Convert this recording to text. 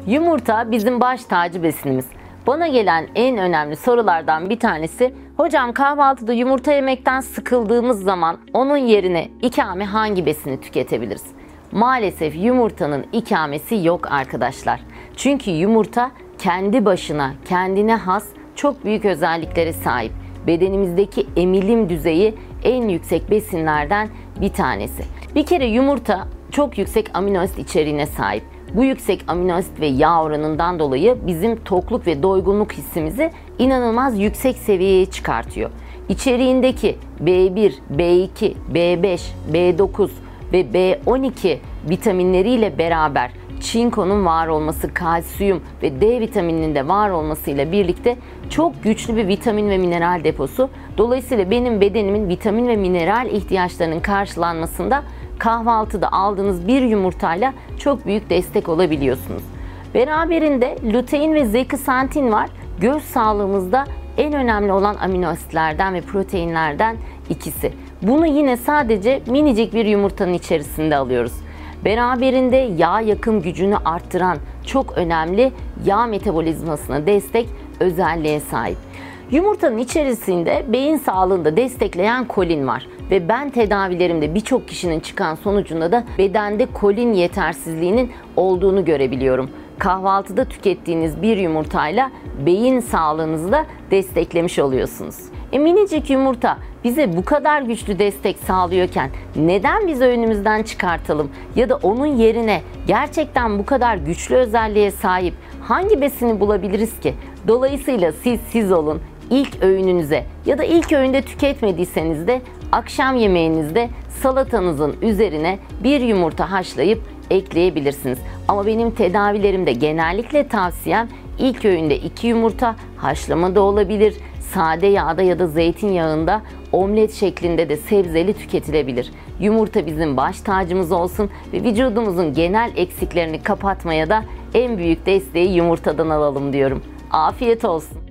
Yumurta bizim baş tacı besinimiz. Bana gelen en önemli sorulardan bir tanesi, hocam kahvaltıda yumurta yemekten sıkıldığımız zaman onun yerine ikame hangi besini tüketebiliriz? Maalesef yumurtanın ikamesi yok arkadaşlar. Çünkü yumurta kendi başına, kendine has çok büyük özelliklere sahip. Bedenimizdeki emilim düzeyi en yüksek besinlerden bir tanesi. Bir kere yumurta çok yüksek amino asit içeriğine sahip. Bu yüksek amino asit ve yağ oranından dolayı bizim tokluk ve doygunluk hissimizi inanılmaz yüksek seviyeye çıkartıyor. İçeriğindeki B1, B2, B5, B9 ve B12 vitaminleriyle beraber çinkonun var olması, kalsiyum ve D vitamininin de var olmasıyla birlikte çok güçlü bir vitamin ve mineral deposu. Dolayısıyla benim bedenimin vitamin ve mineral ihtiyaçlarının karşılanmasında kahvaltıda aldığınız bir yumurtayla çok büyük destek olabiliyorsunuz. Beraberinde lutein ve zeaksantin var. Göz sağlığımızda en önemli olan amino asitlerden ve proteinlerden ikisi. Bunu yine sadece minicik bir yumurtanın içerisinde alıyoruz. Beraberinde yağ yakım gücünü arttıran çok önemli yağ metabolizmasına destek özelliğe sahip. Yumurtanın içerisinde beyin sağlığını da destekleyen kolin var ve ben tedavilerimde birçok kişinin çıkan sonucunda da bedende kolin yetersizliğinin olduğunu görebiliyorum. Kahvaltıda tükettiğiniz bir yumurtayla beyin sağlığınızı da desteklemiş oluyorsunuz. Minicik yumurta bize bu kadar güçlü destek sağlıyorken neden biz öğünümüzden çıkartalım ya da onun yerine gerçekten bu kadar güçlü özelliğe sahip hangi besini bulabiliriz ki? Dolayısıyla siz olun. İlk öğününüze ya da ilk öğünde tüketmediyseniz de akşam yemeğinizde salatanızın üzerine bir yumurta haşlayıp ekleyebilirsiniz. Ama benim tedavilerimde genellikle tavsiyem ilk öğünde 2 yumurta, haşlama da olabilir, sade yağda ya da zeytinyağında omlet şeklinde de sebzeli tüketilebilir. Yumurta bizim baş tacımız olsun ve vücudumuzun genel eksiklerini kapatmaya da en büyük desteği yumurtadan alalım diyorum. Afiyet olsun.